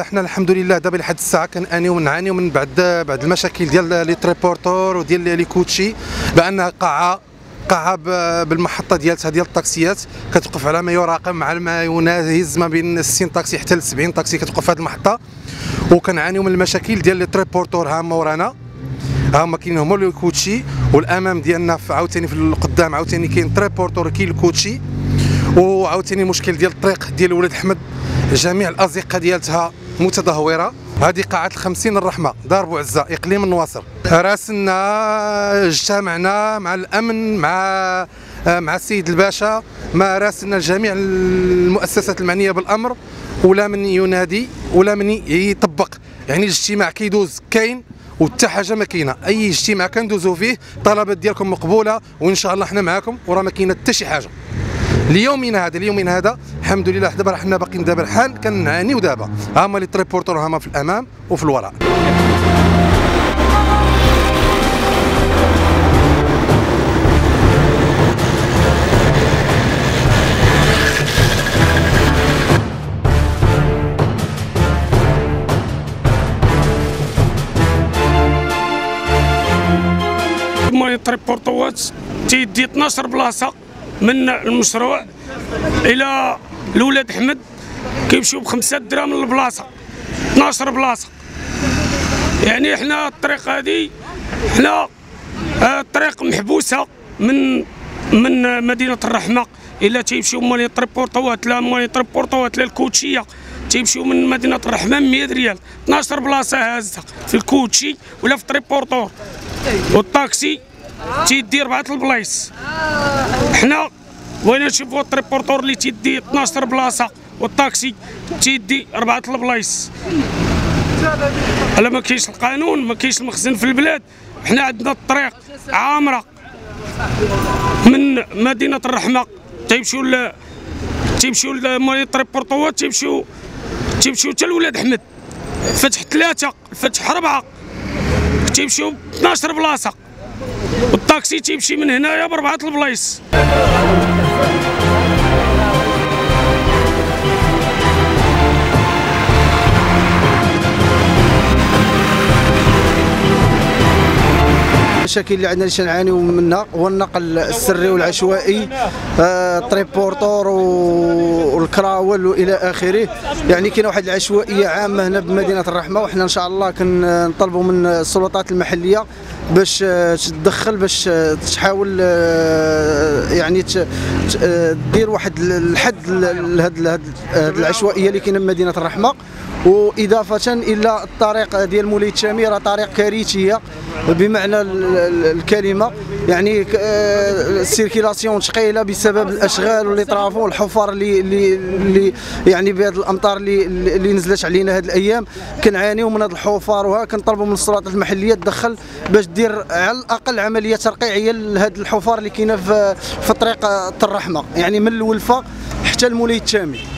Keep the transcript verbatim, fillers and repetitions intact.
حنا الحمد لله دابا لحد الساعه كنعانيو ونعانيو من بعد بعد المشاكل ديال لي تريبورتور وديال لي كوتشي، بانها قاعه قاعه بالمحطه ديالتها ديال الطاكسيات كتوقف على ما يراقم مع ما يناهز ما بين ستين طاكسي حتى ل سبعين طاكسي كتوقف في هذه المحطه، وكنعانيو من المشاكل ديال لي تريبورتور. ها هما ورانا، ها هما كاينين هما لي كوتشي، والامام ديالنا عاوتاني في القدام عاوتاني كاين تريبورتور كاين الكوتشي، وعاوتاني المشكل ديال الطريق ديال ولاد احمد جميع الازقه ديالتها متدهوره. هذه قاعه الخمسين الرحمه دار بوعزه اقليم النواصر. راسلنا اجتمعنا مع الامن مع مع السيد الباشا، ما راسلنا جميع المؤسسات المعنيه بالامر، ولا من ينادي ولا من يطبق. يعني الاجتماع كيدوز كاين وحتى حاجه ما كاينه، اي اجتماع كندوزو فيه الطلبات ديالكم مقبوله وان شاء الله حنا معاكم وراه ما كاينه حتى شي حاجه. اليومين هذا اليومين هذا الحمد لله دابا حنا باقيين دابا الحال كنعانيو دابا. ها هما لي تريبورتور هما في الامام وفي الوراء. مالي تريبورتوات تيدي اثناش بلاصه من المشروع الى لولاد احمد، كيمشيو بخمسة دراهم للبلاصه، اثناش بلاصه. يعني حنا الطريق هذه حنا الطريق محبوسه من من مدينه الرحمه الى تيمشيو مالي تريبورتوات لا مالي تريبورتوات لا الكوتشيه تيمشيو من مدينه الرحمه مية ريال، اثناش بلاصه هازه في الكوتشي ولا في التريبورتور، والطاكسي تيدي أربعة البلايص. حنا بغينا نشوفوا التريبورتور اللي تيدي اثناش بلاصه والطاكسي تيدي أربعة البلايص. الا ما كاينش القانون ما كاينش المخزن في البلاد. حنا عندنا الطريق عامره من مدينه الرحمه تيمشيو ل تيمشيو مالي التريبورتوات تيمشيو تيمشيو حتى لولاد احمد، فتح ثلاثه فتح اربعه تيمشيو اثناش بلاصه، والطاكسي تيمشي من هنايا بأربعة البلايص. المشاكل اللي عندنا اللي تنعانيو منها هو النقل السري والعشوائي، آه التريبورتور والكراول والى اخره. يعني كاينه واحد العشوائيه عامه هنا بمدينه الرحمه، وحنا ان شاء الله كنطلبوا من السلطات المحليه باش تدخل باش تحاول يعني تدير واحد الحد لهذه العشوائيه اللي كاينه بمدينه الرحمه. واضافه الى الطريق ديال مولاي التاميره طريق كارثيه بمعنى الكلمه، يعني السيركيلاسيون ثقيله بسبب الاشغال واللي طرافو والحفر اللي اللي يعني بهذه الامطار اللي اللي نزلت علينا هذه الايام كنعانيو من هذه الحفر. وها كنطلبوا من السلطات المحليه تدخل باش دير على الاقل عمليه ترقيعيه لهذه الحفر اللي كاينه في في طريق الرحمه، يعني من الولفه حتى لمولاي التامي.